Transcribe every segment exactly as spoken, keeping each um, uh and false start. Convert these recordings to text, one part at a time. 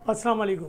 अस्सलाम वालेकुम।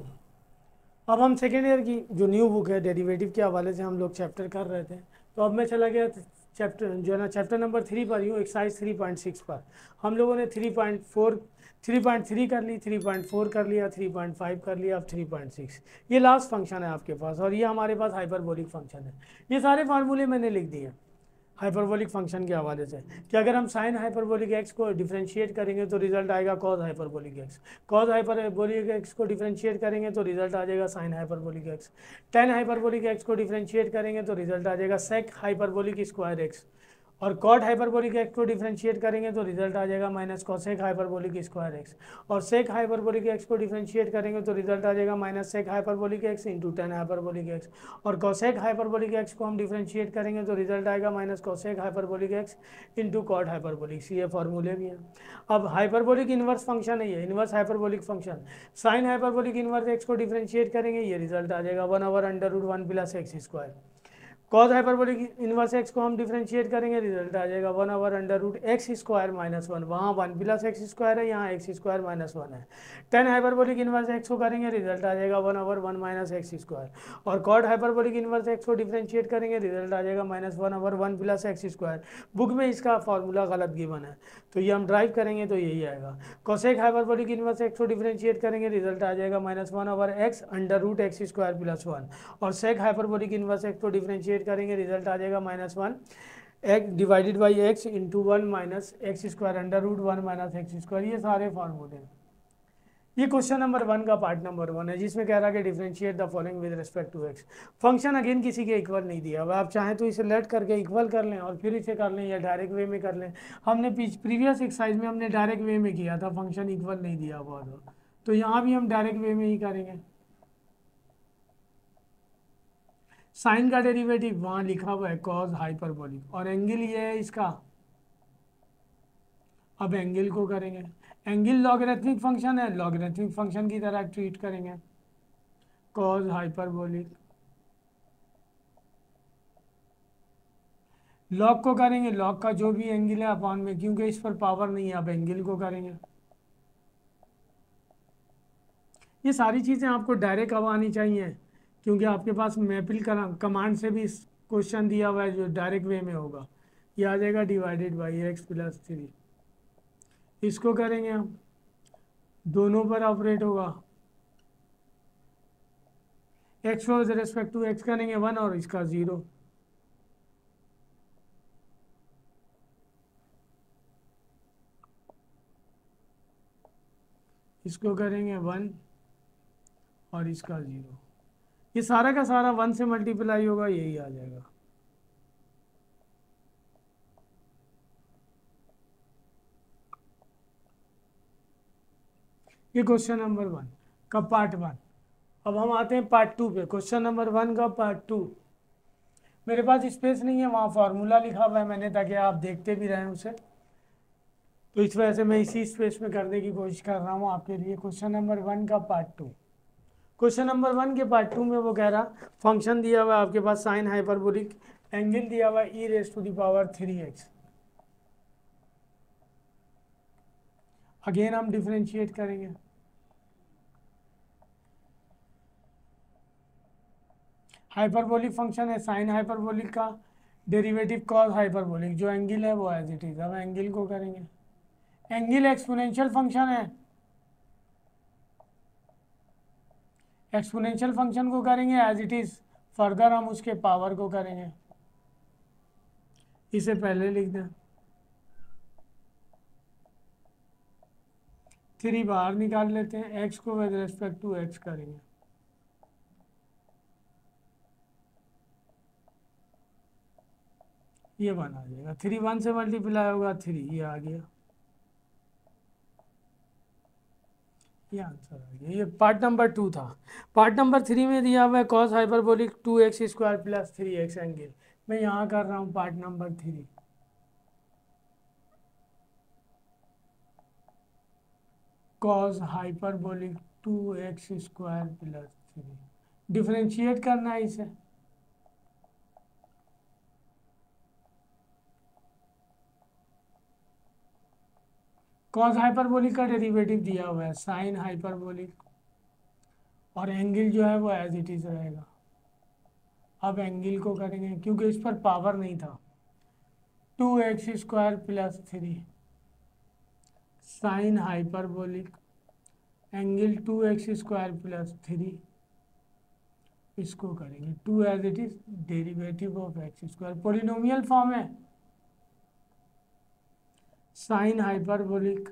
अब हम सेकेंड ईयर की जो न्यू बुक है डेरिवेटिव के हवाले से हम लोग चैप्टर कर रहे थे, तो अब मैं चला गया चैप्टर जो है ना चैप्टर नंबर थ्री पर ही हूँ, एक्सरसाइज थ्री पॉइंट सिक्स पर। हम लोगों ने three point four three point three कर ली, थ्री पॉइंट फोर कर लिया, थ्री पॉइंट फाइव कर लिया, अब थ्री पॉइंट सिक्स। ये लास्ट फंक्शन है आपके पास और ये हमारे पास हाइपरबोलिक फंक्शन है। ये सारे फार्मूले मैंने लिख दिए हाइपरबोलिक फंक्शन के हवाले से कि अगर हम साइन हाइपरबोलिक एक्स को डिफरेंशिएट करेंगे तो रिजल्ट आएगा cos hyperbolic x. Cos hyperbolic x को डिफरेंशिएट करेंगे तो रिजल्ट आ जाएगा sine hyperbolic x. Tan hyperbolic x को डिफरेंशिएट करेंगे तो रिजल्ट आ जाएगा सेक हाइपरबोलिक स्क्वायर एक्स। और कॉट हाइपरबोलिक एक्स को डिफरेंशिएट करेंगे तो रिजल्ट आ जाएगा minus cosec hyperbolic square x. और सेक हाइपरबोलिक एक्स को डिफरेंशिएट करेंगे तो रिजल्ट आ जाएगा minus sec hyperbolic x into tan hyperbolic x. और कॉसेक हाइपरबोलिक एक्स को हम डिफरेंशिएट करेंगे तो रिजल्ट आएगा minus cosec hyperbolic x into cot hyperbolic. ये फॉर्मूले भी हैं। अब हाइपरबोलिक इनवर्स फंक्शन है, ये inverse hyperbolic function. Sine hyperbolic inverse x को डिफरेंशिएट करेंगे, ये रिजल्ट आ जाएगा one over under root one plus x square. Cos hyperbolic inverse x को हम डिफरेंशिएट करेंगे, रिजल्ट आ जाएगा one over under root x square minus one. वहाँ वन प्लस एक्स स्क्वायर है, यहाँ एक्स स्क्वायर माइनस वन है। टेन हाइपरबोलिक इनवर्स एक्स को करेंगे, रिजल्ट आ जाएगा one over one minus x square. और कॉड हाइपरबोलिक इनवर्स एक्स को डिफरेंशिएट करेंगे, रिजल्ट आ जाएगा minus one over one plus x square. Book में इसका फॉर्मूला गलत गिवन है, तो ये हम ड्राइव करेंगे तो यही आएगा। कॉसेक हाइपरबोलिक इनवर्स एक्स को डिफरेंशिएट करेंगे, रिजल्ट आ जाएगा minus one over x under root x square plus one. और सेक हाइपरबोलिक इनवर्स एक्स को डिफरेंशिएट करेंगे, रिजल्ट आ जाएगा minus one x divided by x into one minus x square under root one minus x square. ये सारे फॉर्मूले हैं। ये क्वेश्चन नंबर वन का पार्ट नंबर वन है, जिसमें कह रहा है कि differentiate the following with respect to x. Function again किसी के इक्वल नहीं दिया। अब आप चाहें तो इसे लेट करके इक्वल कर लें और फिर इसे कर लें, या डायरेक्ट वे में कर लें। हमने प्रीवियस एक्सरसाइज में हमने डायरेक्ट वे में किया था, फंक्शन इक्वल नहीं दिया हुआ था, तो यहाँ भी हम डायरेक्ट वे में ही करेंगे। साइन का डेरिवेटिव वहाँ लिखा हुआ है कॉज हाइपरबोलिक, और एंगल ये है इसका। अब एंगल को करेंगे, एंगल लॉगरिथमिक फंक्शन है, लॉगरिथमिक फंक्शन की तरह ट्रीट करेंगे। कॉज हाइपरबोलिक लॉग को करेंगे, लॉग का जो भी एंगल है अपॉन में, क्योंकि इस पर पावर नहीं है, अब एंगल को करेंगे। ये सारी चीज़ें आपको डायरेक्ट अब आनी चाहिए, क्योंकि आपके पास मैपिल कमांड से भी क्वेश्चन दिया हुआ है जो डायरेक्ट वे में होगा। ये आ जाएगा divided by x plus three. इसको करेंगे हम, दोनों पर ऑपरेट होगा। एक्स को विद रिस्पेक्ट टू एक्स करेंगे वन और इसका ज़ीरो। इसको करेंगे वन और इसका ज़ीरो। ये सारा का सारा वन से मल्टीप्लाई होगा, यही आ जाएगा। ये क्वेश्चन नंबर वन का पार्ट वन। अब हम आते हैं पार्ट टू पे। क्वेश्चन नंबर वन का पार्ट टू। मेरे पास स्पेस नहीं है, वहाँ फार्मूला लिखा हुआ है मैंने, ताकि आप देखते भी रहें उसे, तो इस वजह से मैं इसी स्पेस में करने की कोशिश कर रहा हूँ आपके लिए। क्वेश्चन नंबर वन का part two. Question number one के पार्ट टू में वो कह रहा, फंक्शन दिया हुआ है आपके पास साइन हाइपरबोलिक, एंगल दिया हुआ है e raise to the power three x. Again हम डिफरेंशिएट करेंगे। हाइपरबोलिक फंक्शन है, साइन हाइपरबोलिक का डेरिवेटिव कॉस हाइपरबोलिक, जो एंगल है वो एज इट इज। अब एंगल को करेंगे, एंगल एक्सपोनेंशियल फंक्शन है, एक्सपोनेंशियल फंक्शन को करेंगे एज इट इज। फर्दर हम उसके पावर को करेंगे, इसे पहले लिख दें। थ्री बाहर निकाल लेते हैं, एक्स को विद रिस्पेक्ट टू एक्स करेंगे। ये वन आ जाएगा, थ्री वन से मल्टीप्लाई होगा थ्री, ये आ गया, ये आंसर आ गया। ये पार्ट नंबर टू था। पार्ट नंबर थ्री में दिया हुआ है cos hyperbolic two x square plus three x angle. मैं यहाँ कर रहा हूँ part number three. Cos hyperbolic two x square plus three, differentiate करना है इसे। कॉस हाइपरबोलिक का डेरिवेटिव दिया हुआ है साइन हाइपरबोलिक और एंगल जो है वो एज इट इज रहेगा। अब एंगल को करेंगे क्योंकि इस पर पावर नहीं था, two x square plus three sine hyperbolic angle two x square plus three, इसको करेंगे two as it is derivative of x square, polynomial form है, sine hyperbolic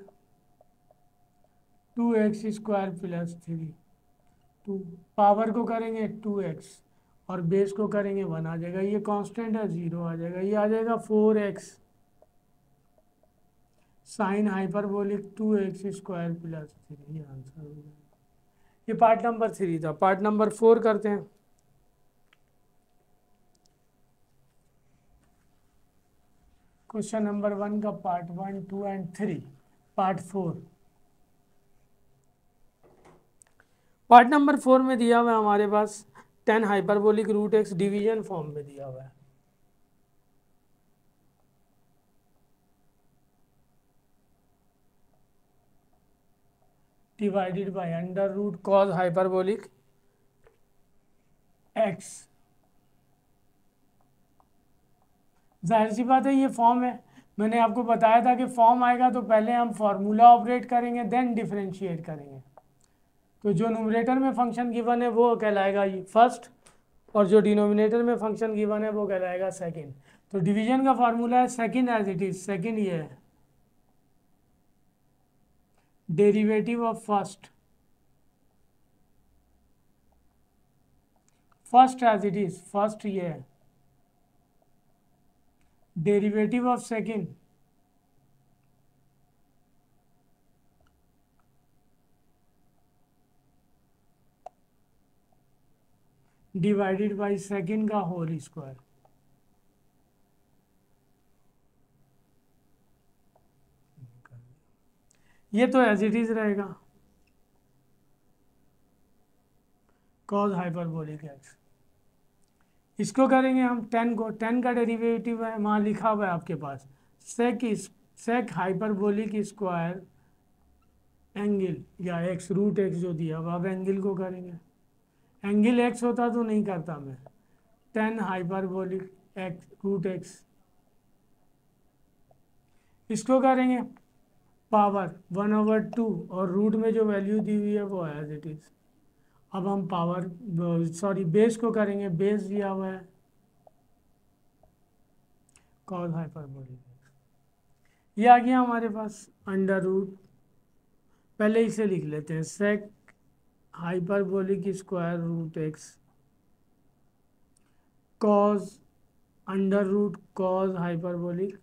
two x square plus three, two power को करेंगे to x और base को करेंगे one आ जाएगा, ये कांस्टेंट है ज़ीरो आ जाएगा, ये आ जाएगा four x sine hyperbolic two x square plus three, ये आंसर हो जाएगा। ये पार्ट नंबर थ्री था। पार्ट नंबर फोर करते हैं। क्वेश्चन नंबर वन का part one two and three, part four. Part number four में दिया हुआ है हमारे पास tan hyperbolic root x division form में दिया हुआ है। Divided by under root cos hyperbolic x. जाहिर सी बात है ये फॉर्म है, मैंने आपको बताया था कि फॉर्म आएगा तो पहले हम फॉर्मूला ऑपरेट करेंगे देन डिफरेंशिएट करेंगे। तो जो न्यूमरेटर में फंक्शन गिवन है वो कहलाएगा ये फर्स्ट, और जो डिनोमिनेटर में फंक्शन गिवन है वो कहलाएगा सेकंड। तो डिवीजन का फार्मूला है second as it is, second ये है derivative of first, first as it is, first ये है derivative of second divided by second का होल स्क्वायर। ये तो एज इट इज रहेगा कॉज हाइपरबोलिक एक्स। इसको करेंगे हम टेन को, टेन का डेरिवेटिव है वहाँ लिखा हुआ है आपके पास सेक इस सेक हाइपरबोलिक स्क्वायर एंगल या एक्स रूट एक्स जो दिया हुआ, अब एंगल को करेंगे, एंगल एक्स होता तो नहीं करता मैं, tan hyperbolic x root x, इसको करेंगे पावर वन ओवर टू और रूट में जो वैल्यू दी हुई है वो एज इट इज। अब हम पावर सॉरी बेस को करेंगे, बेस दिया हुआ है कॉस हाइपरबोलिक, ये आ गया हमारे पास अंडर रूट, पहले इसे लिख लेते हैं sec hyperbolic square root x cos under root cos hyperbolic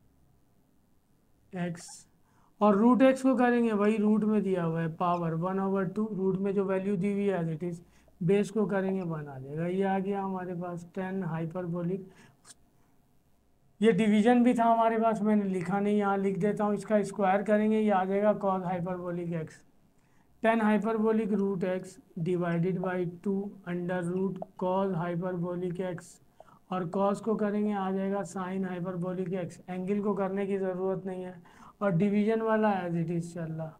x, और रूट एक्स को करेंगे वही रूट में दिया हुआ है power one over two, root में जो वैल्यू दी हुई है एज इट इज, बेस को करेंगे वन आ जाएगा, ये आ गया हमारे पास टेन हाइपरबोलिक। ये डिवीजन भी था हमारे पास, मैंने लिखा नहीं, यहाँ लिख देता हूँ, इसका स्क्वायर करेंगे ये आ जाएगा cos hyperbolic x, tan hyperbolic root x divided by two under root cos hyperbolic x, और कॉस को करेंगे आ जाएगा साइन हाइपरबोलिक एक्स, एंगल को करने की ज़रूरत नहीं है, और डिवीजन वाला एज इट इज चल रहा,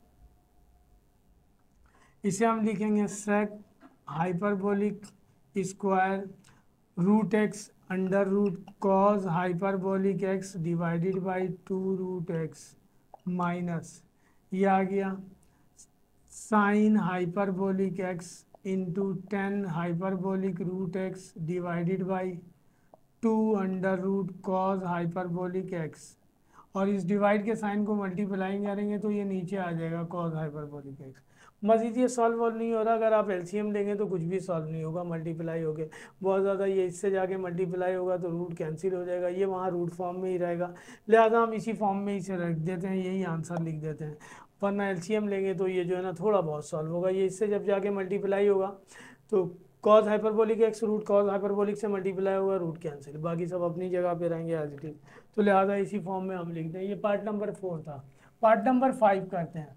इसे हम लिखेंगे sec hyperbolic square root x under root cos hyperbolic x divided by two root x minus, ये आ गया sine hyperbolic x into tan hyperbolic root x divided by two under root cos hyperbolic x, और इस divide के sign को multiply करेंगे तो ये नीचे आ जाएगा कॉस हाइपरबोलिक एक्स। मजीद ये सॉल्व वॉल्व नहीं हो रहा, अगर आप एलसीएम लेंगे तो कुछ भी सॉल्व नहीं होगा, मल्टीप्लाई हो गए बहुत ज़्यादा, ये इससे जाके मल्टीप्लाई होगा तो रूट कैंसिल हो जाएगा, ये वहाँ रूट फॉर्म में ही रहेगा, लिहाजा हम इसी फॉर्म में इसे रख देते हैं, यही आंसर लिख देते हैं, वरना एलसीएम लेंगे तो ये जो है ना थोड़ा बहुत सॉल्व होगा, ये इससे जब जाके मल्टीप्लाई होगा तो cos hyperbolic x root cos hyperbolic से मल्टीप्लाई होगा, रूट कैंसिल, बाकी सब अपनी जगह पे रहेंगे एज इट इज, तो लिहाजा इसी फॉर्म में हम लिखते हैं। ये पार्ट नंबर फोर था। पार्ट नंबर फाइव करते हैं।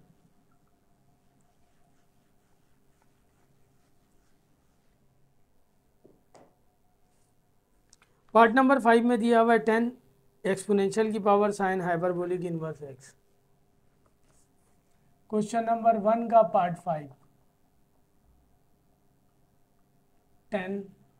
पार्ट नंबर फाइव में दिया हुआ है टेन एक्सपोनेंशियल की power sine hyperbolic inverse x. Question number one का part five. Tan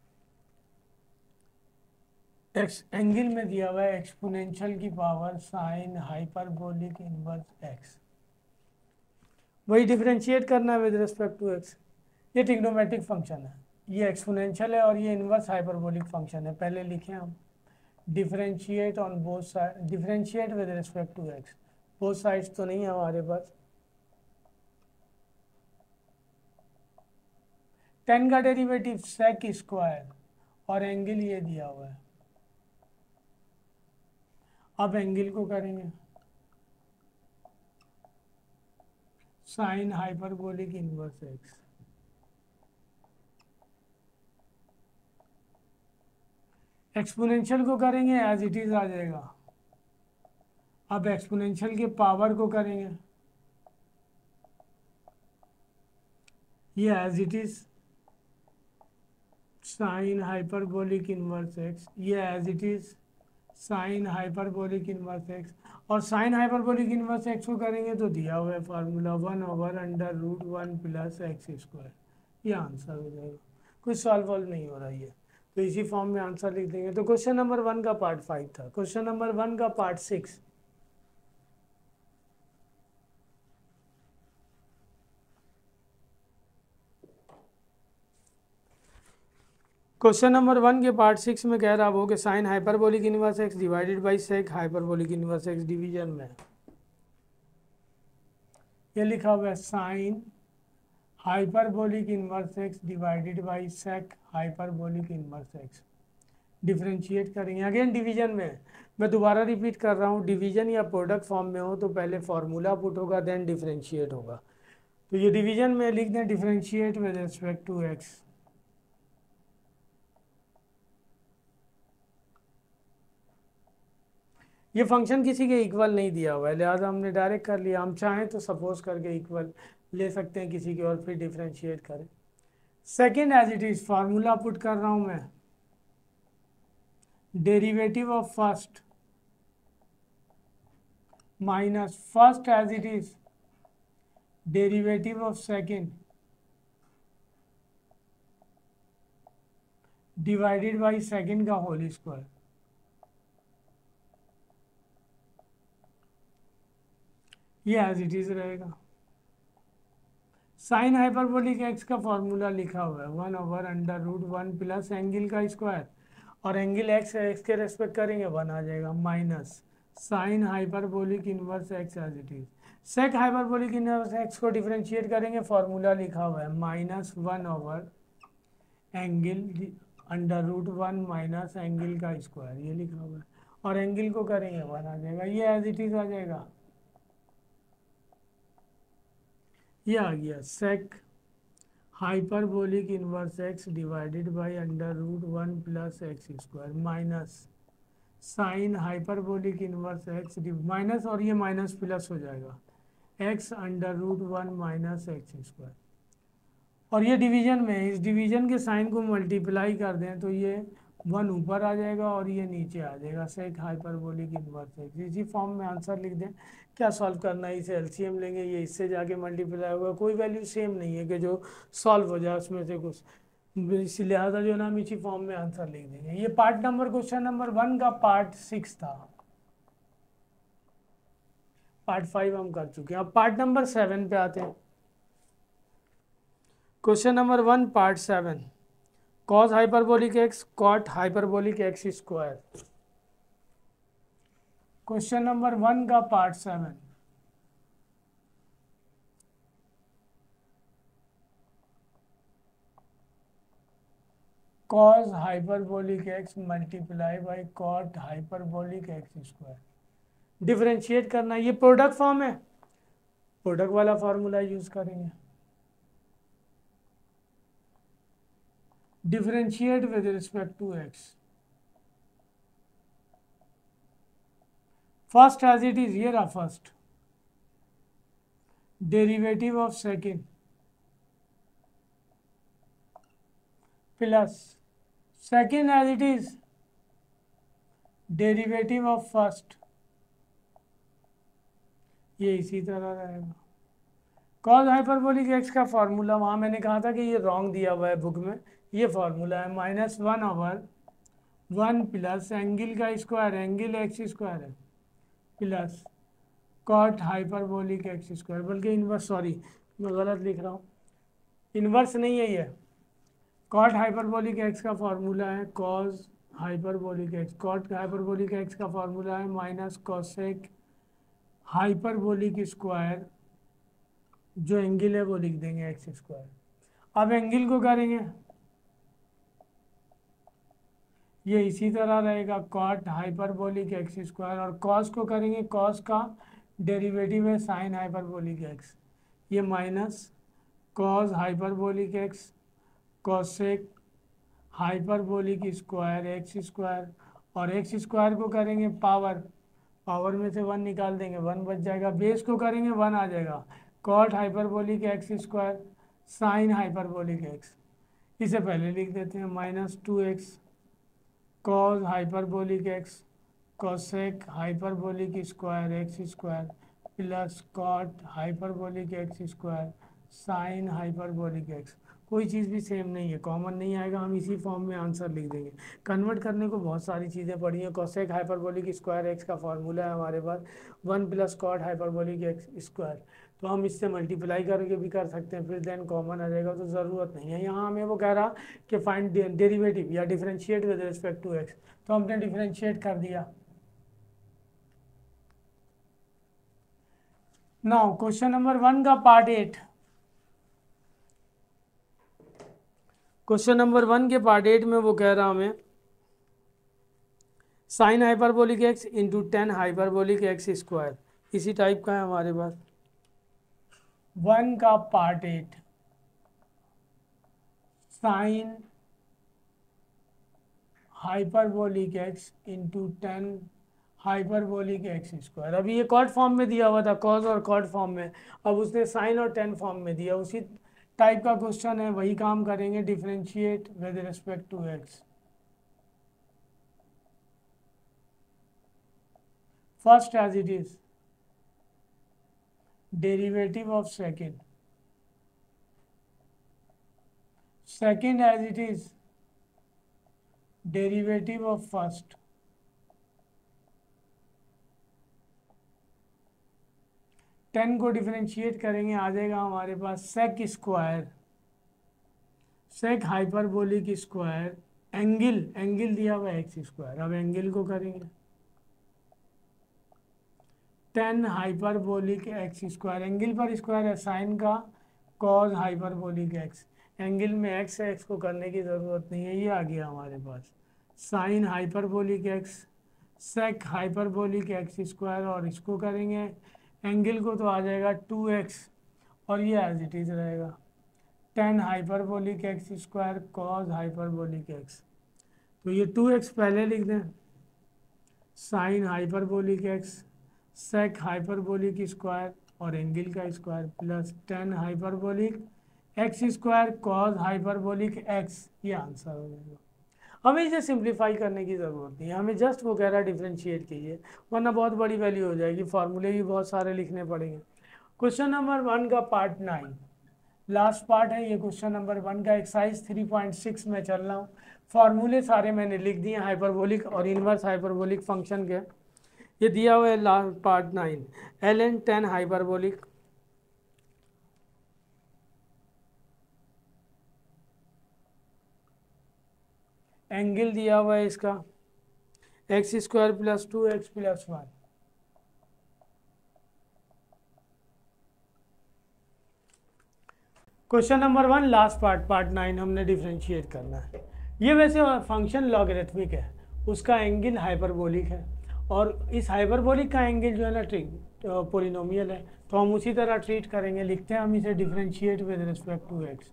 x angle में दिया हुआ है एक्सपोनेंशियल की power sine hyperbolic inverse x, वही डिफरेंशिएट करना है विद रिस्पेक्ट टू एक्स। ये ट्रिग्नोमेट्रिक फंक्शन है, ये एक्सपोनेंशियल है और ये इनवर्स हाइपरबोलिक फंक्शन है। पहले लिखे हम differentiate on both side, differentiate with respect to x, both sides तो नहीं है हमारे पास। टेन का डेरिवेटिव सेक स्क्वायर और एंगल ये दिया हुआ है। अब एंगल को करेंगे sine hyperbolic inverse x. Exponential को करेंगे एज इट इज आ जाएगा। अब एक्सपोनेंशियल के पावर को करेंगे ये as it is sine hyperbolic inverse x, ये as it is sine hyperbolic inverse x. और साइन हाइपरबोलिक इनवर्स एक्स को करेंगे तो दिया हुआ है formula one over under root one plus x square, ये आंसर हो जाएगा। कुछ सॉल्व वॉल्व नहीं हो रहा है, तो इसी फॉर्म में आंसर लिख देंगे। तो क्वेश्चन नंबर वन का पार्ट फाइव था। क्वेश्चन नंबर वन का part six, question number one के पार्ट सिक्स में कह रहा वो कि sine hyperbolic inverse x divided by sec hyperbolic inverse x division में ये लिखा हुआ है sine hyperbolic inverse x divided by sec hyperbolic inverse x. Differentiate करेंगे अगेन डिवीजन में। मैं दोबारा रिपीट कर रहा हूँ, डिवीजन या प्रोडक्ट फॉर्म में हो तो पहले फॉर्मूला पुट होगा देन डिफरेंशिएट होगा। तो ये डिवीजन में लिख दें differentiate with respect to x. ये फंक्शन किसी के इक्वल नहीं दिया हुआ है, लिहाजा हमने डायरेक्ट कर लिया। हम चाहें तो सपोज करके इक्वल ले सकते हैं किसी के और फिर डिफरेंशिएट करें। Second as it is formula put कर रहा हूं मैं, derivative of first minus first as it is derivative of second divided by second का होल स्क्वायर। ये एज इट इज रहेगा। साइन हाइपरबोलिक एक्स का फॉर्मूला लिखा हुआ है one over under root one plus angle का स्क्वायर, और angle x x के रेस्पेक्ट करेंगे वन आ जाएगा minus sine hyperbolic inverse x as it is. Sec hyperbolic inverse x को डिफरेंशिएट करेंगे, फॉर्मूला लिखा हुआ है minus one over angle under root one minus angle का स्क्वायर, ये लिखा हुआ है। और एंगल को करेंगे वन आ जाएगा, ये एज इट इज आ जाएगा। ये आ गया sec hyperbolic inverse x divided by under root one plus x square minus sine hyperbolic inverse x minus, और ये माइनस प्लस हो जाएगा x under root one minus x square. और ये डिवीजन में, इस डिवीजन के साइन को मल्टीप्लाई कर दें तो ये वन ऊपर आ जाएगा और ये नीचे आ जाएगा सेक हाइपरबोलिक इनवर्स एक्स। इसी फॉर्म में आंसर लिख दें। क्या सॉल्व करना है, इसे एलसीएम लेंगे, ये इससे जाके मल्टीप्लाई होगा। कोई वैल्यू सेम नहीं है कि जो सॉल्व हो जाए उसमें से कुछ, इसी लिहाजा जो ना हम इसी फॉर्म में आंसर लिख देंगे। ये part number question number one का पार्ट सिक्स था। पार्ट फाइव हम कर चुके हैं। अब पार्ट नंबर सेवन पे आते हैं। Question number one part seven, cos hyperbolic x cot hyperbolic x square. Question number one का part seven, cos hyperbolic x multiply by cot hyperbolic x square. Differentiate करना, ये प्रोडक्ट फॉर्म है, product वाला formula use करेंगे। Differentiate with respect to x. First as it is, ये रहा first, derivative of second plus second as it is derivative of first, ये इसी तरह रहेगा। कॉज हाइपरबोलिक एक्स का फॉर्मूला, वहाँ मैंने कहा था कि ये रॉन्ग दिया हुआ है बुक में, ये फॉर्मूला है minus one over one plus angle का स्क्वायर, एंगल एक्स स्क्वायर है, plus cot hyperbolic x square, बल्कि इनवर्स, सॉरी मैं गलत लिख रहा हूँ, इनवर्स नहीं है ये, कॉट हाइपरबोलिक एक्स का फॉर्मूला है cos hyperbolic x, cot hyperbolic x का फॉर्मूला है माइनस कॉसेक हाइपरबोलिक स्क्वायर, जो एंगल है वो लिख देंगे एक्स स्क्वायर। अब एंगल को करेंगे, ये इसी तरह रहेगा कॉट हाइपरबोलिक एक्स स्क्वायर, और कॉस को करेंगे, कॉस का डेरिवेटिव है साइन हाइपरबोलिक एक्स, ये minus cos hyperbolic x cosec hyperbolic square x square, और एक्स स्क्वायर को करेंगे पावर, पावर में से वन निकाल देंगे, वन बच जाएगा, बेस को करेंगे वन आ जाएगा, cot hyperbolic x square sine hyperbolic x, इसे पहले लिख देते हैं minus two x cos hyperbolic x cosec hyperbolic square x square plus cot hyperbolic x square sine hyperbolic x. कोई चीज़ भी सेम नहीं है, कॉमन नहीं आएगा, हम इसी फॉर्म में आंसर लिख देंगे। कन्वर्ट करने को बहुत सारी चीज़ें पड़ी हैं। कॉसेक हाइपरबोलिक स्क्वायर एक्स का फॉर्मूला है हमारे पास one plus cot hyperbolic x square, तो हम इससे मल्टीप्लाई करके भी कर सकते हैं, फिर देन कॉमन आ जाएगा, तो ज़रूरत नहीं है। यहाँ हमें वो कह रहा कि फाइंड डेरिवेटिव या differentiate with respect to x, तो हमने डिफरेंशिएट कर दिया। नाउ क्वेश्चन नंबर वन का part eight, question number one के पार्ट एट में वो कह रहा हमें sine hyperbolic x into tan hyperbolic x square, इसी टाइप का है हमारे पास। वन का part eight, sine hyperbolic x into tan hyperbolic x square. अभी ये कॉट फॉर्म में दिया हुआ था, कॉस और कॉट फॉर्म में, अब उसने साइन और टेन फॉर्म में दिया, उसी टाइप का क्वेश्चन है, वही काम करेंगे, differentiate with respect to x. First as it is derivative of second, second as it is derivative of first, tan को डिफरेंशिएट करेंगे, आ जाएगा हमारे पास sec square, sec hyperbolic square, angle, angle दिया हुआ है एक्स स्क्वायर, अब एंगल को करेंगे tan hyperbolic x square, angle पर स्क्वायर है साइन का, कॉज हाइपरबोलिक एक्स, एंगल में एक्स है, एक्स को करने की ज़रूरत नहीं है, ये आ गया हमारे पास sine hyperbolic x sec hyperbolic x square, और इसको करेंगे एंगल को, तो आ जाएगा टू एक्स, और ये एज इट इज रहेगा tan hyperbolic x square cos hyperbolic x, तो ये टू एक्स पहले लिख दें, sine hyperbolic x sec hyperbolic square और एंगल का square plus tan hyperbolic x square cos hyperbolic x, ये आंसर हो जाएगा। हमें इसे सिंप्लीफाई करने की ज़रूरत नहीं है, हमें जस्ट वो कह रहा है डिफरेंशिएट कीजिए, वरना बहुत बड़ी वैल्यू हो जाएगी, फार्मूले भी बहुत सारे लिखने पड़ेंगे। क्वेश्चन नंबर वन का पार्ट नाइन, लास्ट पार्ट है ये क्वेश्चन नंबर वन का, एक्सरसाइज थ्री पॉइंट सिक्स में चल रहा हूँ, फार्मूले सारे मैंने लिख दिए हाइपरबोलिक और इनवर्स हाइपरबोलिक फंक्शन के। ये दिया हुआ है last part nine, L N tan hyperbolic, angle दिया हुआ है इसका x square plus two x plus one, question number one last part part nine हमने डिफरेंशिएट करना है। ये वैसे फंक्शन लॉगरिथमिक है, उसका एंगल हाइपरबोलिक है, और इस हाइपरबोलिक का एंगल जो है ना ट्रिक पोलिनोमियल है, तो हम उसी तरह ट्रीट करेंगे, लिखते हैं हम इसे differentiate with respect to x.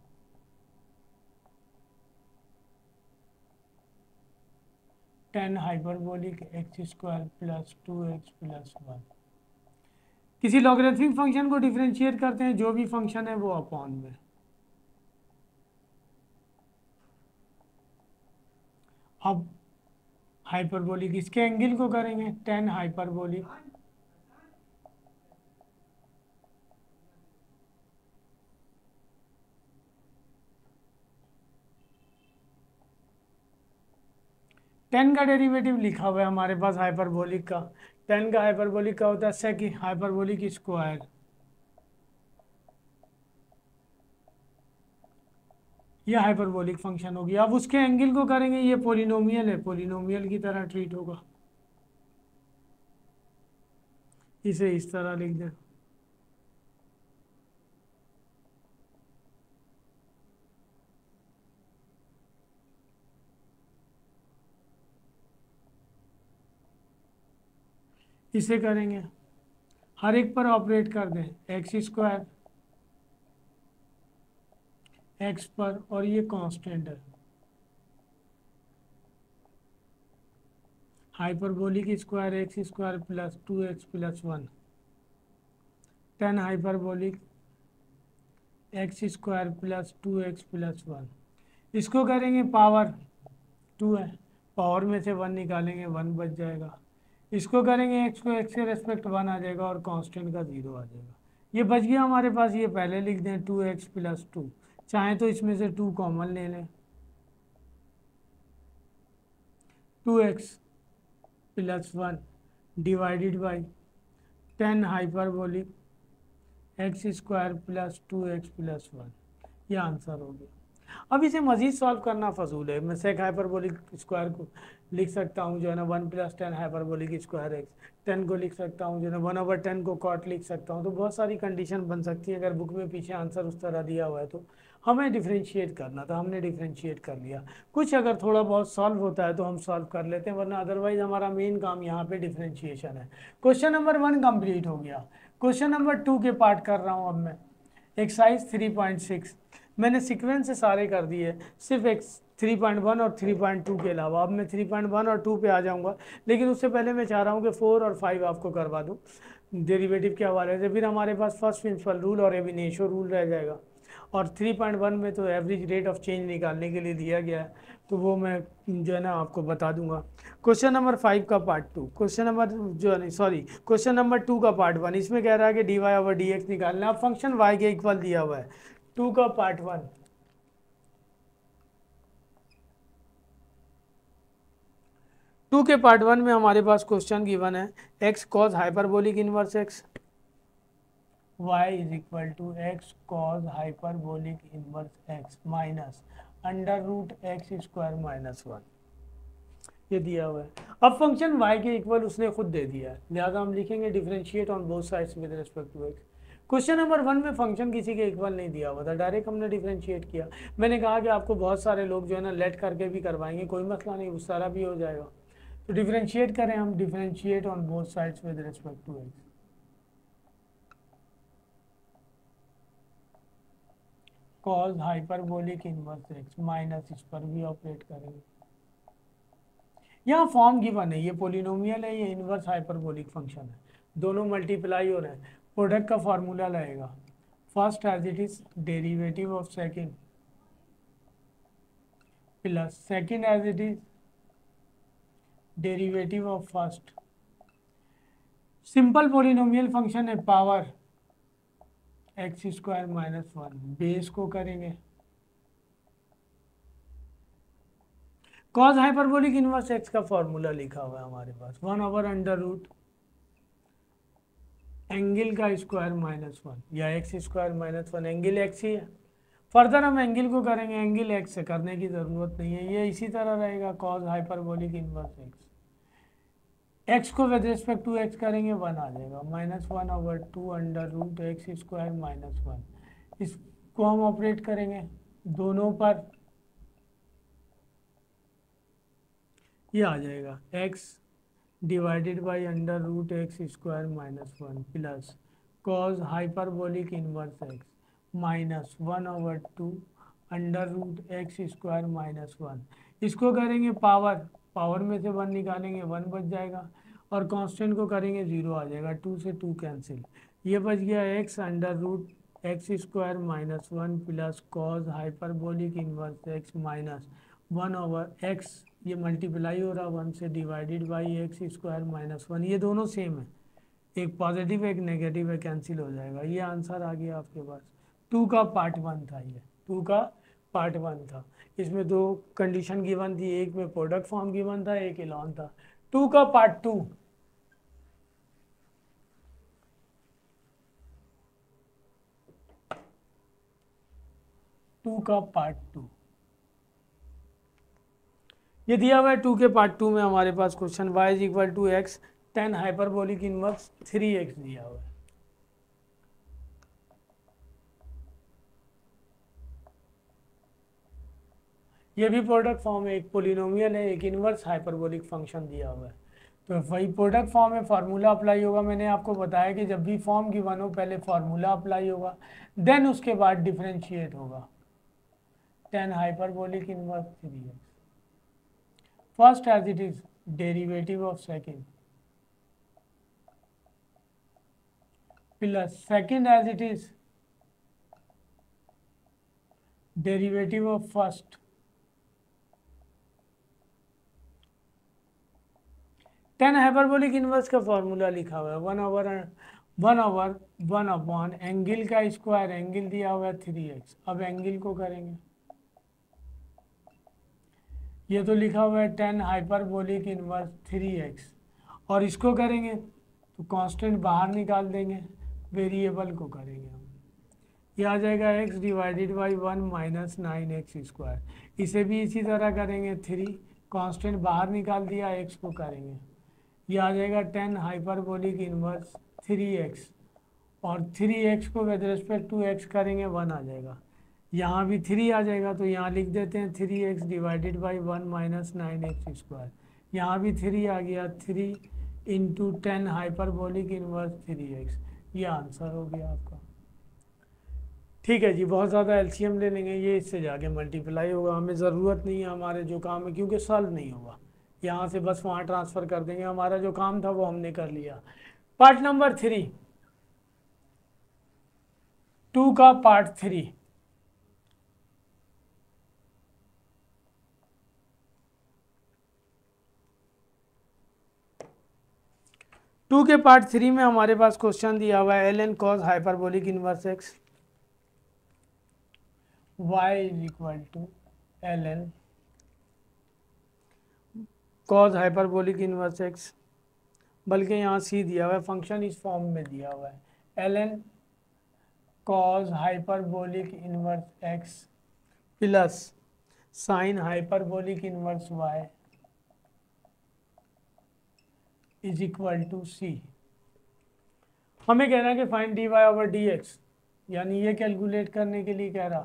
Tan hyperbolic x square plus two x plus one, किसी लॉगरिथमिक फंक्शन को डिफरेंशिएट करते हैं, जो भी फंक्शन है वो अपॉन में, अब हाइपरबोलिक इसके एंगल को करेंगे टेन हाइपरबोलिक टेन का डेरिवेटिव लिखा हुआ है हमारे पास हाइपरबोलिक का। टेन का हाइपरबोलिक का होता है सेक हाइपरबोलिक स्क्वायर, ये हाइपरबोलिक फंक्शन होगी। अब उसके एंगल को करेंगे, ये पोलिनोमियल है, पोलिनोमियल की तरह ट्रीट होगा, इसे इस तरह लिख दें। इसे करेंगे, हर एक पर ऑपरेट कर दें, एक्स स्क्वायर एक्स पर, और ये कांस्टेंट है hyperbolic square x square plus two x plus one, tan hyperbolic x square plus two x plus one. इसको करेंगे पावर, टू है, पावर में से वन निकालेंगे, वन बच जाएगा। इसको करेंगे एक्स को एक्स के रेस्पेक्ट वन आ जाएगा और कांस्टेंट का जीरो आ जाएगा। ये बच गया हमारे पास, ये पहले लिख दें टू एक्स प्लस टू, चाहें तो इसमें से टू कॉमन ले लें, two x plus one divided by tan hyperbolic x square plus two x plus one, ये आंसर हो गया। अब इसे मजीद सॉल्व करना फजूल है, मैं सेक हाइपरबोलिक स्क्वायर को लिख सकता हूँ जो है ना one plus tan hyperbolic square x, tan को लिख सकता हूँ जो है ना वन ओवर टेन को कॉट लिख सकता हूँ। तो बहुत सारी कंडीशन बन सकती है, अगर बुक में पीछे आंसर उस तरह दिया हुआ है तो हमें डिफ्रेंशिएट करना था, हमने डिफ्रेंशिएट कर लिया। कुछ अगर थोड़ा बहुत सॉल्व होता है तो हम सॉल्व कर लेते हैं, वरना अदरवाइज हमारा मेन काम यहाँ पे डिफ्रेंशिएशन है। क्वेश्चन नंबर वन कंप्लीट हो गया। क्वेश्चन नंबर टू के पार्ट कर रहा हूँ अब मैं। एक्सरसाइज थ्री पॉइंट सिक्स मैंने सीक्वेंस से सारे कर दिए, सिर्फ एक थ्री पॉइंट वन और थ्री पॉइंट टू के अलावा। अब मैं थ्री पॉइंट वन और टू पे आ जाऊंगा, लेकिन उससे पहले मैं चाह रहा हूँ कि फोर और फाइव आपको करवा दूँ डेरिवेटिव के हवाले से। फिर हमारे पास फर्स्ट प्रिंसिपल रूल और एबिनेशो रूल रह जाएगा। और थ्री पॉइंट वन में तो एवरेज रेट ऑफ चेंज निकालने के लिए दिया गया है, तो वो मैं जो है ना आपको बता दूंगा। क्वेश्चन नंबर फाइव का पार्ट टू, क्वेश्चन नंबर जो है सॉरी क्वेश्चन नंबर टू का पार्ट वन, इसमें कह रहा है कि d Y over D x निकालना है। अब फंक्शन वाई के इक्वल दिया हुआ है। टू का पार्ट वन, टू के पार्ट वन में हमारे पास क्वेश्चन गिवन है x cos hyperbolic inverse x, Y is equal to x cos hyperbolic inverse x minus under root x square minus one, ये दिया हुआ है। अब फंक्शन y के इक्वल उसने खुद दे दिया है, लिहाजा हम लिखेंगे differentiate on both sides with respect to x। Question number one में फंक्शन किसी के इक्वल नहीं दिया हुआ था, डायरेक्ट हमने डिफरेंशिएट किया। मैंने कहा कि आपको बहुत सारे लोग जो है ना लेट करके भी करवाएंगे, कोई मसला नहीं, उस तरह भी हो जाएगा। तो डिफरेंशिएट करें हम, differentiate on both sides with respect to x। Cos hyperbolic inverse x minus, इस पर भी ऑपरेट करेंगे। यहाँ फॉर्म गिवन है, ये पोलिनोमियल है, ये इनवर्स हाइपरबोलिक फंक्शन है, दोनों मल्टीप्लाई हो रहे हैं। प्रोडक्ट का फार्मूला लगेगा, first as it is derivative of second plus second as it is derivative of first. Simple polynomial function है, power x square minus one, base को करेंगे कॉज हाइपरबोलिक इनवर्स एक्स का formula लिखा हुआ है हमारे पास, one over under root angle का स्क्वायर माइनस वन, या x square minus one, angle x ही है। फर्दर हम एंगल को करेंगे, एंगल एक्स से करने की ज़रूरत नहीं है, ये इसी तरह रहेगा cos hyperbolic inverse x. X को विद रिस्पेक्ट टू एक्स करेंगे, वन आ जाएगा, minus one over two under root x square minus one. इसको हम ऑपरेट करेंगे दोनों पर, ये आ जाएगा x divided by under root x square minus one plus cos hyperbolic inverse x minus one over two under root x square minus one. इसको करेंगे पावर, पावर में से वन निकालेंगे, वन बच जाएगा, और कांस्टेंट को करेंगे जीरो आ जाएगा, टू से टू कैंसिल, ये बच गया x under root x square minus one plus cos hyperbolic inverse x minus one over x, ये मल्टीप्लाई हो रहा वन से, divided by x square minus one. ये दोनों सेम है, एक पॉजिटिव एक नेगेटिव है, कैंसिल हो जाएगा। ये आंसर आ गया आपके पास। टू का पार्ट वन था ये, टू का पार्ट वन था। इसमें दो कंडीशन गिवन थी, एक में प्रोडक्ट फॉर्म गिवन था, एक एलॉन था। टू का पार्ट टू, टू का पार्ट टू ये दिया हुआ है। टू के पार्ट टू में हमारे पास question y is equal to x tan hyperbolic inverse three x दिया हुआ है। ये भी प्रोडक्ट फॉर्म है, एक पोलिनोमियल है, एक इनवर्स हाइपरबोलिक फंक्शन दिया हुआ है। तो वही प्रोडक्ट फॉर्म में फार्मूला अप्लाई होगा। मैंने आपको बताया कि जब भी फॉर्म गिवन हो पहले फार्मूला अप्लाई होगा, देन उसके बाद डिफरेंशिएट होगा। Tan hyperbolic inverse three x, first as it is derivative of second plus second as it is derivative of first tan hyperbolic inverse का फॉर्मूला लिखा हुआ है one over one over one upon angle का square, angle दिया हुआ है three x. अब angle को करेंगे, ये तो लिखा हुआ है tan hyperbolic inverse three X, और इसको करेंगे तो कांस्टेंट बाहर निकाल देंगे, वेरिएबल को करेंगे हम, ये आ जाएगा X divided by one minus nine X square. इसे भी इसी तरह करेंगे, थ्री कांस्टेंट बाहर निकाल दिया, एक्स को करेंगे, ये आ जाएगा tan hyperbolic inverse three X, और थ्री एक्स को विद रिस्पेक्ट टू एक्स करेंगे, वन आ जाएगा। यहाँ भी थ्री आ जाएगा तो यहाँ लिख देते हैं three X divided by one minus nine X square. यहाँ भी थ्री आ गया, three into tan hyperbolic inverse three X, ये आंसर हो गया आपका। ठीक है जी, बहुत ज़्यादा एलसीएम ले लेंगे, ये इससे जाके मल्टीप्लाई होगा, हमें ज़रूरत नहीं है हमारे जो काम है, क्योंकि सॉल्व नहीं होगा, यहाँ से बस वहाँ ट्रांसफ़र कर देंगे, हमारा जो काम था वो हमने कर लिया। पार्ट नंबर थ्री, टू का पार्ट थ्री, टू के पार्ट थ्री में हमारे पास क्वेश्चन दिया हुआ है L N cos hyperbolic inverse x Y is equal to L N cos hyperbolic inverse X, बल्कि यहाँ सी दिया हुआ है, फंक्शन इस फॉर्म में दिया हुआ है L N cos hyperbolic inverse X plus sine hyperbolic inverse Y is equal to C. हमें कहना है कि find D Y over D X, यानी ये कैलकुलेट करने के लिए कह रहा,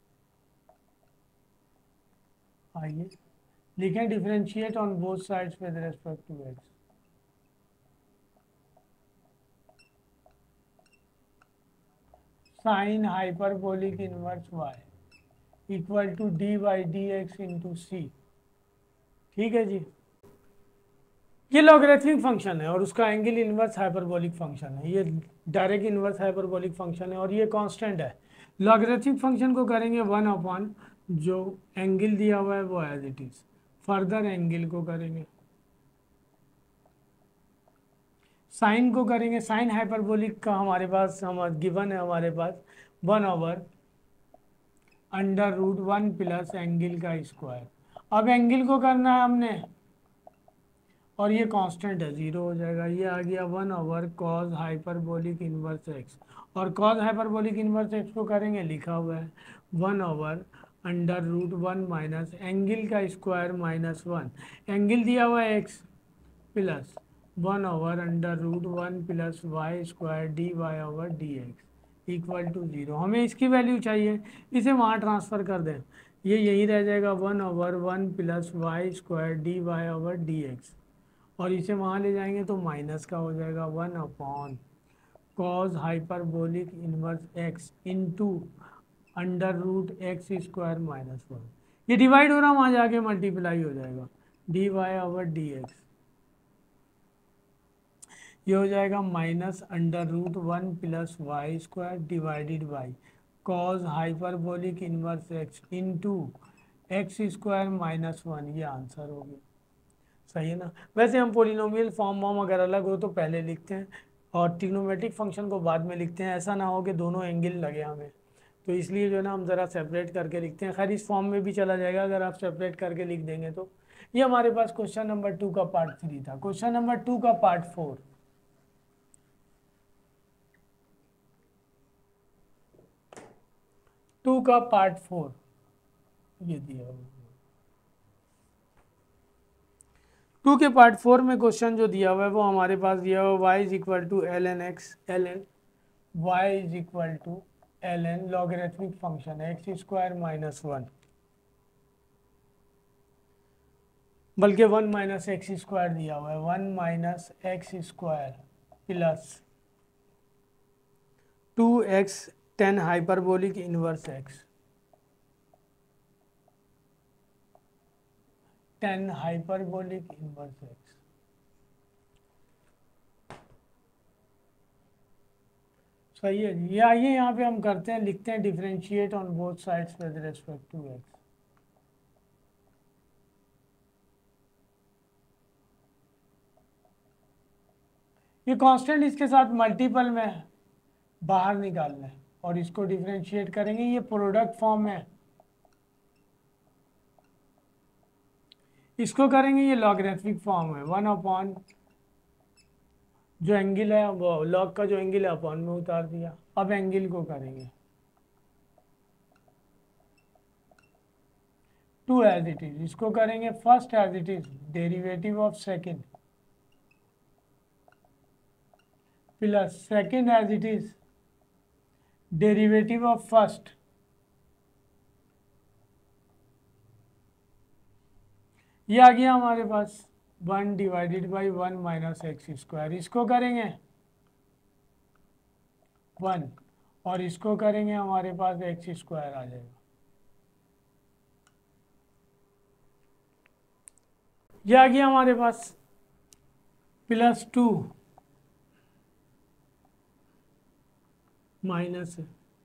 आइए लिखें differentiate on both sides with respect to X. Sine hyperbolic inverse Y equal to D by D X into C. ठीक है जी, ये लॉगरिथमिक फंक्शन है और उसका एंगल इनवर्स हाइपरबोलिक फंक्शन है, ये डायरेक्ट इनवर्स हाइपरबोलिक फंक्शन है और ये कांस्टेंट है। लॉगरिथमिक फंक्शन को करेंगे वन अपॉन जो एंगल दिया हुआ है वो as it is, further angle को करेंगे, साइन को करेंगे, साइन हाइपरबोलिक का हमारे पास हम गिवन है हमारे पास one over under root one plus angle का स्क्वायर। अब एंगल को करना है हमने और ये कांस्टेंट है, जीरो हो जाएगा, ये आ गया one over cos hyperbolic inverse x, और कॉस हाइपरबोलिक इनवर्स एक्स को करेंगे, लिखा हुआ है one over under root one minus angle का स्क्वायर माइनस वन, एंगल दिया हुआ है X plus one over under root one plus Y square D Y over D X equal to zero. हमें इसकी वैल्यू चाहिए, इसे वहाँ ट्रांसफ़र कर दें, ये यही रह जाएगा one over one plus Y square D Y over D X, और इसे वहाँ ले जाएंगे तो माइनस का हो जाएगा one upon cos hyperbolic inverse X into under root x square minus one, ये डिवाइड हो रहा वहाँ जाके मल्टीप्लाई हो जाएगा, D Y over D X, ये हो जाएगा minus under root one plus Y square divided by cos hyperbolic inverse X into X square minus one, ये आंसर हो गया। सही है ना। वैसे हम पोलिनोमियल फॉर्म वॉर्म अगर अलग हो तो पहले लिखते हैं और ट्रिग्नोमेट्रिक फंक्शन को बाद में लिखते हैं, ऐसा ना हो कि दोनों एंगल लगे हमें। तो इसलिए जो है ना हम ज़रा सेपरेट करके लिखते हैं। खैर इस फॉर्म में भी चला जाएगा अगर आप सेपरेट करके लिख देंगे तो। ये हमारे पास क्वेश्चन नंबर टू का पार्ट थ्री था। क्वेश्चन नंबर टू का पार्ट फोर, टू का पार्ट फोर ये दिया हुआ। टू के पार्ट फोर में क्वेश्चन जो दिया हुआ है वो हमारे पास दिया हुआ है y is equal to L N X L N Y is equal to L N logarithmic function है एक्स स्क्वायर माइनस वन, बल्कि वन माइनस एक्स स्क्वायर दिया हुआ है, one minus x square plus two x tan hyperbolic inverse X, tan hyperbolic inverse X. सही है जी। ये आइए यहाँ पे हम करते हैं, लिखते हैं differentiate on both sides with respect to x. ये कांस्टेंट इसके साथ मल्टीपल में बाहर निकालना है और इसको डिफरेंशिएट करेंगे। ये प्रोडक्ट फॉर्म है, इसको करेंगे ये लॉगरिथमिक फॉर्म है, वन अपॉन जो एंगल है वो लॉग का जो एंगल है अपॉन में उतार दिया। अब एंगल को करेंगे टू एज इट इज, इसको करेंगे first as it is derivative of second plus second as it is derivative of first. ये आ गया हमारे पास one divided by one minus x square, इसको करेंगे वन और इसको करेंगे हमारे पास एक्स स्क्वायर आ जाएगा। ये आ गया हमारे पास प्लस टू माइनस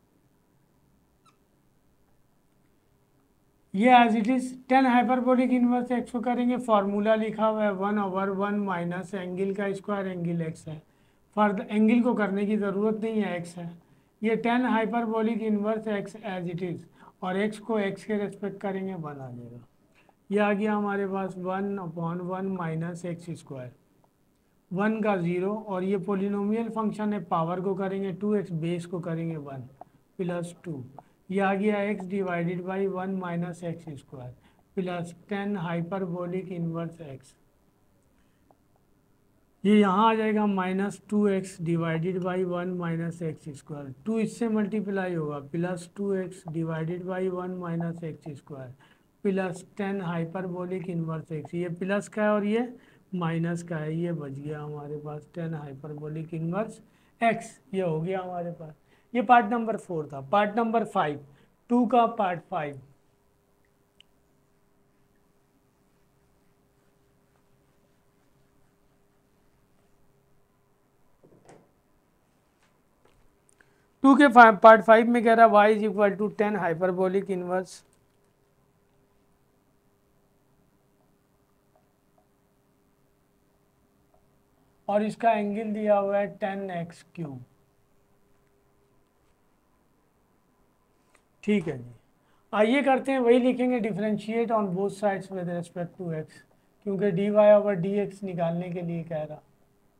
ये as it is tan hyperbolic inverse x को करेंगे, फॉर्मूला लिखा हुआ है one over one minus angle का स्क्वायर एंगल एक्स है। फर्द एंगल को करने की ज़रूरत नहीं है, एक्स है। ये tan hyperbolic inverse x as it is और एक्स को एक्स के रेस्पेक्ट करेंगे वन आ जाएगा। ये आ गया हमारे पास one upon one minus x square, one का ज़ीरो और ये पोलिनोमियल फंक्शन है, पावर को करेंगे टू एक्स बेस को करेंगे वन प्लस टू। ये आ गया X divided by one minus x square plus tan hyperbolic inverse x. ये यहाँ आ जाएगा minus two X divided by one minus x square, two इससे मल्टीप्लाई होगा plus two X divided by one minus x square plus tan hyperbolic inverse x. ये plus का है और ये माइनस का है, ये बच गया हमारे पास टेन हाइपरबोलिक इनवर्स एक्स। ये हो गया हमारे पास। ये पार्ट नंबर फोर था। पार्ट नंबर फाइव, टू का पार्ट फाइव, टू के पार्ट फाइव में कह रहा है Y is equal to tan hyperbolic inverse और इसका एंगल दिया हुआ है टेन एक्स क्यूब। ठीक है जी। आइए करते हैं वही लिखेंगे differentiate on both sides with respect to X, क्योंकि D Y over D X निकालने के लिए कह रहा।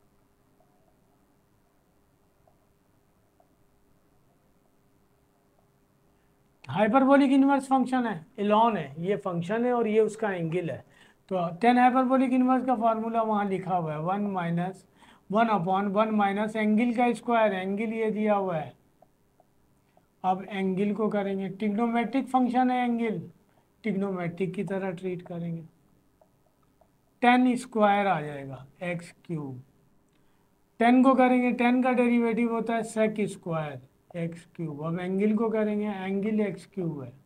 हाइपरबोलिक इनवर्स फंक्शन है, एलॉन है, ये फंक्शन है और ये उसका एंगल है। तो टेन हाइपरबोलिक इनवर्स का फार्मूला वहाँ लिखा हुआ है, one minus one upon one minus angle का स्क्वायर, एंगल ये दिया हुआ है। अब एंगल को करेंगे, ट्रिग्नोमेट्रिक फंक्शन है एंगल, ट्रिग्नोमेट्रिक की तरह ट्रीट करेंगे। टेन स्क्वायर आ जाएगा एक्स क्यूब, टेन को करेंगे, टेन का डेरिवेटिव होता है सेक स्क्वायर एक्स क्यूब। अब एंगल को करेंगे, एंगल एक्स क्यूब है,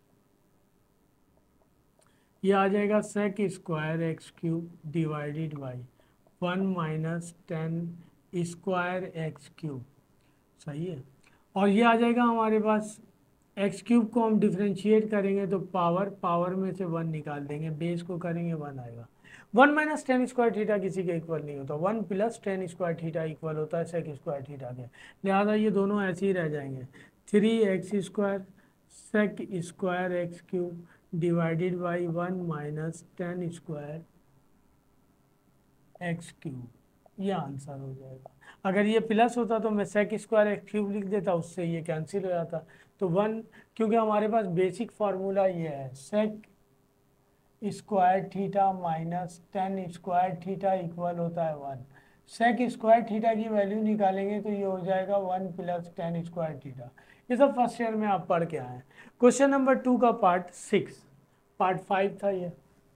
ये आ जाएगा sec square X cube divided by one minus tan square X cube. सही है। और ये आ जाएगा हमारे पास एक्स क्यूब को हम डिफ्रेंशिएट करेंगे तो पावर पावर में से वन निकाल देंगे, बेस को करेंगे वन आएगा। One minus tan square theta किसी के इक्वल नहीं होता, one plus tan square theta equal होता है सेक स्क्वायर थीटा के, लिहाजा ये दोनों ऐसे ही रह जाएंगे। Three X square sec square X cube divided by one minus tan square X cube, ये आंसर हो जाएगा। अगर ये प्लस होता तो मैं सेक स्क्वायर एक्स क्यूब लिख देता, उससे ये कैंसिल हो जाता। तो वन, क्योंकि हमारे पास बेसिक फार्मूला ये है, sec square theta minus tan square theta equal होता है वन। सेक स्क्वायर थीटा की वैल्यू निकालेंगे तो ये हो जाएगा one plus tan square theta. ये सब फर्स्ट ईयर में आप पढ़ के आए हैं। क्वेश्चन नंबर टू का पार्ट सिक्स, पार्ट फाइव था ये।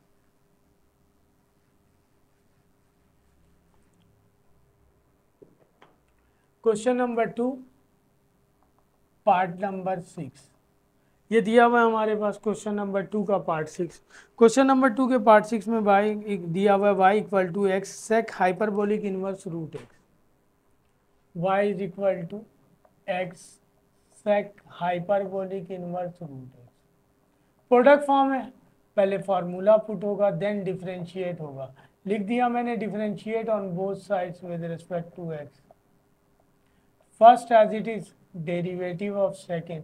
Question number two part number six, ये दिया हुआ है हमारे पास क्वेश्चन नंबर टू का part six. Question number two के पार्ट सिक्स में वाई दिया हुआ है Y equal to X sec hyperbolic inverse root X, Y is equal to X sec hyperbolic inverse root X. Product form है, पहले formula put होगा then differentiate होगा। लिख दिया मैंने differentiate on both sides with respect to x. First as it is derivative of second,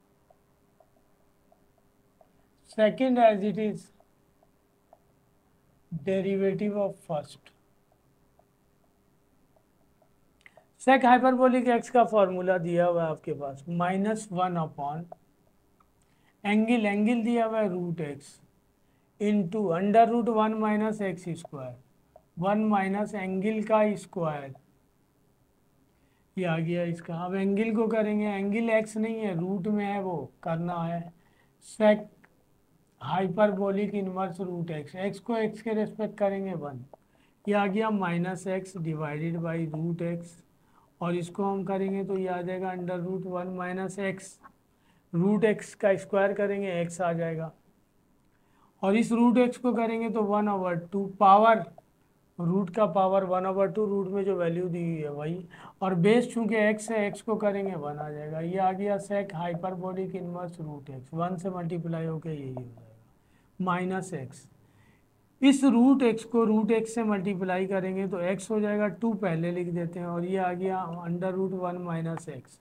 second as it is derivative of first। Sec hyperbolic x का formula दिया हुआ है आपके पास, minus one upon angle, angle दिया हुआ है root x into under root one minus x square, one minus angle का स्क्वायर, ये आ गया इसका। अब एंगल को करेंगे, एंगल एक्स नहीं है रूट में है, वो करना है sec hyperbolic inverse root X, x को एक्स के रेस्पेक्ट करेंगे वन, ये आ गया minus X divided by root X, और इसको हम करेंगे तो ये आ जाएगा under root one minus X, root X का स्क्वायर करेंगे एक्स आ जाएगा, और इस रूट एक्स को करेंगे तो one over two, power root का power one over two, root में जो वैल्यू दी हुई है वही, और बेस चूंकि एक्स है एक्स को करेंगे वन आ जाएगा। ये आ गया sec hyperbolic inverse root X, one से मल्टीप्लाई होकर यही हो जाएगा माइनस एक्स। इस रूट एक्स को रूट एक्स से मल्टीप्लाई करेंगे तो एक्स हो जाएगा, टू पहले लिख देते हैं, और ये आ गया under root one minus X,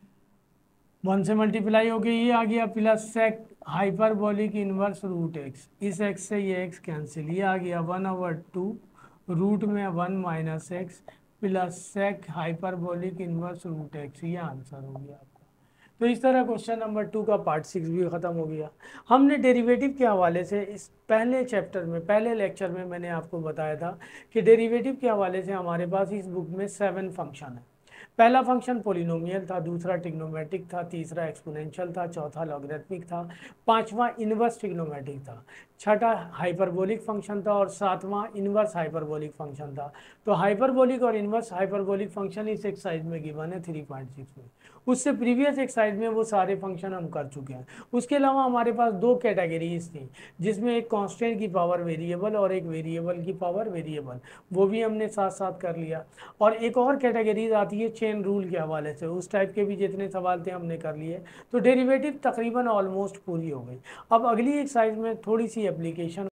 one से मल्टीप्लाई हो गई, ये आ गया plus sec hyperbolic inverse root X, इस एक्स से ये एक्स कैंसिल, ये आ गया वन ओवर टू रूट में one minus X plus sec hyperbolic inverse root X, ये आंसर हो गया। तो इस तरह क्वेश्चन नंबर टू का पार्ट सिक्स भी ख़त्म हो गया। हमने डेरिवेटिव के हवाले से इस पहले चैप्टर में, पहले लेक्चर में मैंने आपको बताया था कि डेरिवेटिव के हवाले से हमारे पास इस बुक में सेवन फंक्शन है। पहला फंक्शन पोलिनोमियल था, दूसरा ट्रिग्नोमेट्रिक था, तीसरा एक्सपोनेंशियल था, चौथा लॉगरिथमिक था, पांचवा इनवर्स ट्रिग्नोमेट्रिक था, छठा हाइपरबोलिक फंक्शन था, और सातवां इनवर्स हाइपरबोलिक फंक्शन था। तो हाइपरबोलिक और इनवर्स हाइपरबोलिक फंक्शन इस एक्सरसाइज में गिवन है थ्री पॉइंट सिक्स में। उससे प्रीवियस एक्सरसाइज में वो सारे फंक्शन हम कर चुके हैं। उसके अलावा हमारे पास दो कैटेगरीज थी, जिसमें एक कांस्टेंट की पावर वेरिएबल और एक वेरिएबल की पावर वेरिएबल, वो भी हमने साथ साथ कर लिया। और एक और कैटेगरीज आती है चेन रूल के हवाले से, उस टाइप के भी जितने सवाल थे हमने कर लिए। तो डेरिवेटिव तकरीबन ऑलमोस्ट पूरी हो गई। अब अगली एक्सरसाइज में थोड़ी सी एप्लीकेशन